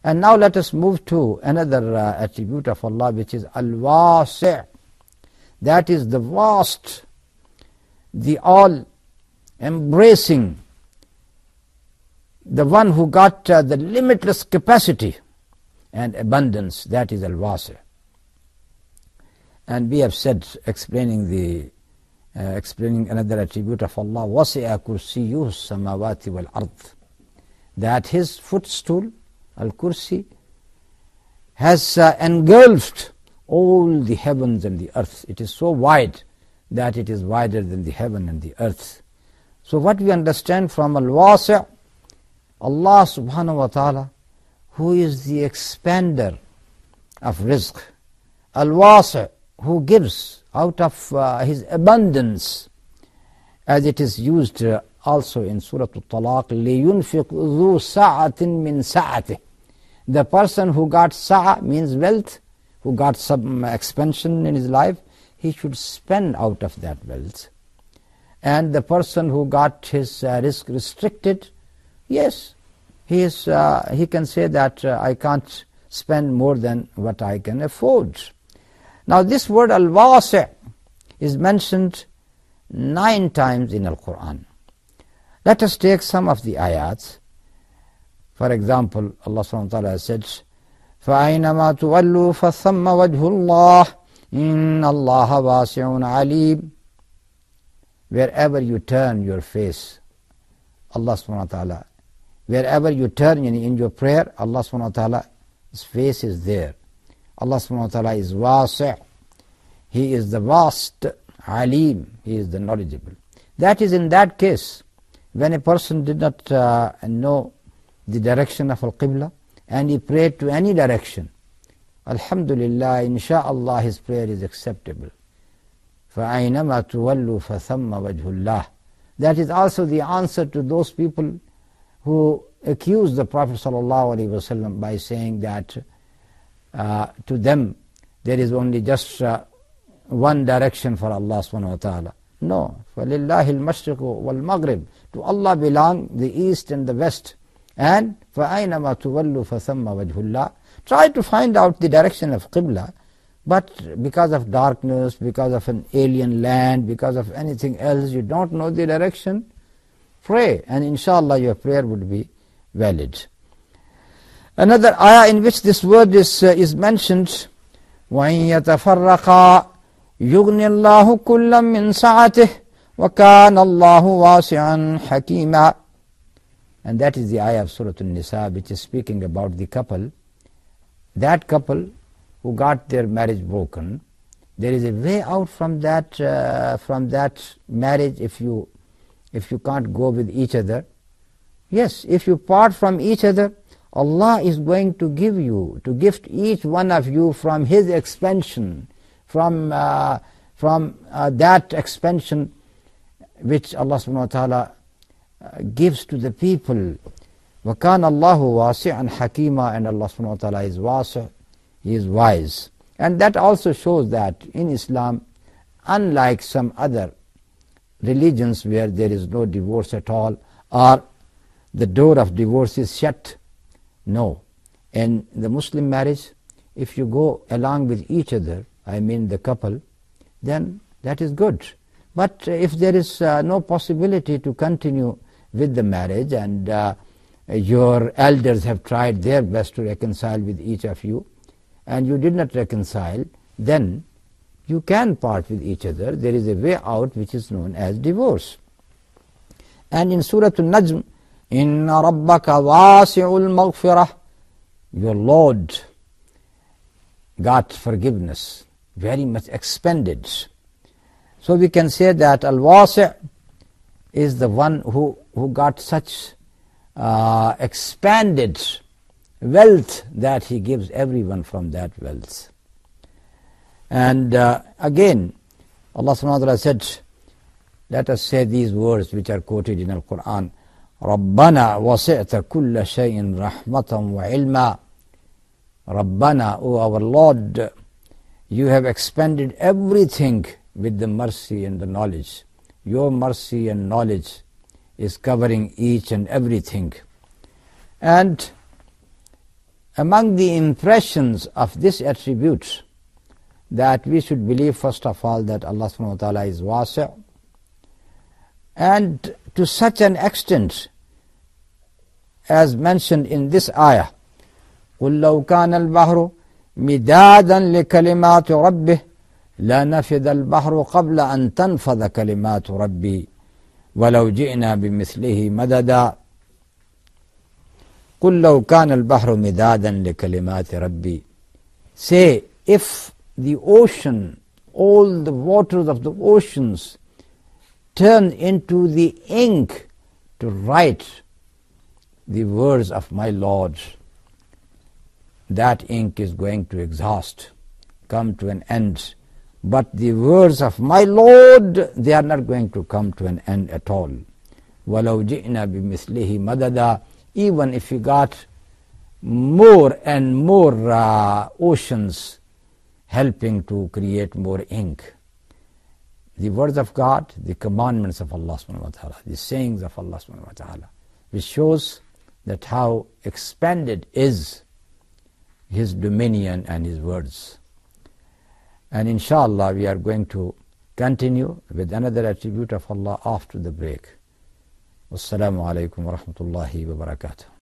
And now let us move to another attribute of Allah, which is Al-Wasi'. That is the vast, the all-embracing, the one who got the limitless capacity and abundance. That is Al-Wasi'. And we have said, explaining another attribute of Allah, وَسِعَ كُرْسِيُّهُ السَّمَاوَاتِ وَالْأَرْضِ, that His footstool, Al-Kursi, has engulfed all the heavens and the earth. It is so wide that it is wider than the heaven and the earth. So what we understand from Al-Wasi', Allah subhanahu wa ta'ala, who is the expander of rizq, Al-Wasi', who gives out of His abundance, as it is used also in Surah Al-Talaq, لِيُنْفِقْ ذُو سَعَةٍ مِّن سَعَةِهِ. The person who got sa'a means wealth, who got some expansion in his life, he should spend out of that wealth. And the person who got his risk restricted, yes, he can say that I can't spend more than what I can afford. Now this word Al-Wasi' is mentioned 9 times in Al-Quran. Let us take some of the ayats. For example, Allah subhanahu wa ta'ala said, فَأَيْنَمَا تُوَلُّوا فَثَمَّ وَجْهُ اللَّهِ إِنَّ اللَّهَ وَاسِعٌ عَلِيمٌ. Wherever you turn your face, Allah subhanahu wa ta'ala, wherever you turn in your prayer, Allah subhanahu wa ta'ala's face is there. Allah subhanahu wa ta'ala is wasi'. He is the vast, alim, He is the knowledgeable. That is in that case, when a person did not know the direction of Al-Qibla and he prayed to any direction, Alhamdulillah, insha'Allah, his prayer is acceptable. فَأَيْنَمَا تُوَلُّوا فَثَمَّ وَجْهُ اللَّهِ. That is also the answer to those people who accuse the Prophet ﷺ by saying that to them there is only just one direction for Allah subhanahu wa ta'ala. No, فَلِلَّهِ الْمَشْرِقُ وَالْمَغْرِبُ. To Allah belong the east and the west. And فَأَيْنَمَا تُوَلُّوا فَثَمَّ وَجْهُ اللَّهِ. Try to find out the direction of Qibla, but because of darkness, because of an alien land, because of anything else, you don't know the direction, pray, and inshallah your prayer would be valid. Another ayah in which this word is mentioned, وَإِن يَتَفَرَّقَا يُغْنِ اللَّهُ كُلًّا مِّن سَعَتِهِ وَكَانَ اللَّهُ وَاسِعًا حَكِيمًا. And that is the ayah of Surah An-Nisa, which is speaking about the couple. That couple who got their marriage broken, there is a way out from that marriage if you can't go with each other. Yes, if you part from each other, Allah is going to give you, to gift each one of you from His expansion, from that expansion which Allah subhanahu wa ta'ala gives to the people. وَكَانَ اللَّهُ وَاسِعًا حَكِيمًا. And Allah subhanahu wa ta'ala is wasi', He is wise. And that also shows that in Islam, unlike some other religions where there is no divorce at all, or the door of divorce is shut, no. In the Muslim marriage, if you go along with each other, I mean the couple, then that is good. But if there is no possibility to continue with the marriage, and your elders have tried their best to reconcile with each of you, and you did not reconcile, then you can part with each other. There is a way out which is known as divorce. And in Surah An-Najm, إِنَّ رَبَّكَ وَاسِعُ الْمَغْفِرَةِ, your Lord got forgiveness, very much expended. So we can say that Al-Wasi' is the one who got such expanded wealth that He gives everyone from that wealth. And again, Allah subhanahu wa ta'ala said, let us say these words which are quoted in Al-Quran, رَبَّنَا وَسِعْتَ كُلَّ شَيْءٍ رَحْمَةً وَعِلْمًا. Rabbana, O our Lord, you have expanded everything with the mercy and the knowledge. Your mercy and knowledge is covering each and everything. And among the impressions of this attribute that we should believe, first of all, that Allah subhanahu wa ta'ala is wasi', and to such an extent as mentioned in this ayah, قُلْ لَوْ كَانَ الْبَحْرُ مِدَادًا لِكَلِمَاتِ رَبِّهِ لَنَفِدَ الْبَحْرُ قَبْلَ أَن تَنْفَذَ كَلِمَاتُ رَبِّي وَلَوْ جِئْنَا بِمِثْلِهِ مَدَدًا. قُلْ لَوْ كَانَ الْبَحْرُ مِدَادًا لِكَلِمَاتِ رَبِّي. Say, if the ocean, all the waters of the oceans turn into the ink to write the words of my Lord, that ink is going to exhaust, come to an end. But the words of my Lord, they are not going to come to an end at all. وَلَوْ جِئْنَا بِمِثْلِهِ مَدَدًا. Even if we got more and more oceans helping to create more ink. The words of God, the commandments of Allah subhanahu wa ta'ala, the sayings of Allah subhanahu wa ta'ala, which shows that how expanded is His dominion and His words. And inshallah we are going to continue with another attribute of Allah after the break. Wassalamu alaikum wa rahmatullahi wa barakatuh.